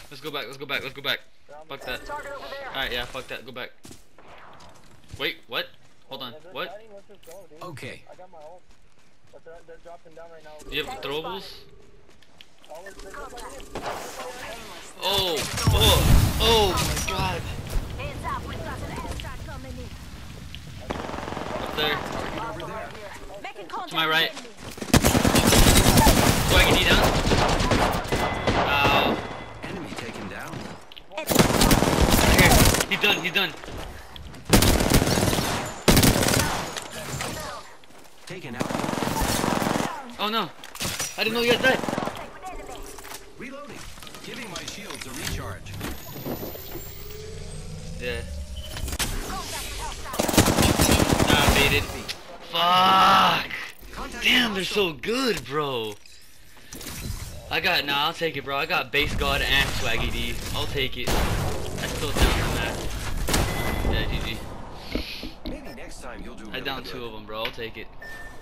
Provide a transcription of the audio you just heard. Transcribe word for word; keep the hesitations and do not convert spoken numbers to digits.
Let's go back. Let's go back. Let's go back. Fuck that. Alright, yeah, fuck that. Go back. Wait, what? Hold on. What? Okay. You have throwables? Oh, oh, oh my god. Up there. To my right. Do I get you down? Ow. Enemy taken down. Here. He's done, he's done. Taken out. Oh no. I didn't know you guys died. Reloading. Giving my shields a recharge. Yeah. Nah, baited. Fuck. Damn, they're so good, bro. I got, nah, I'll take it, bro. I got Base God and Swaggy D. I'll take it. I still down on that. Yeah, G G. Maybe next time you'll do I down two of them, bro. I'll take it.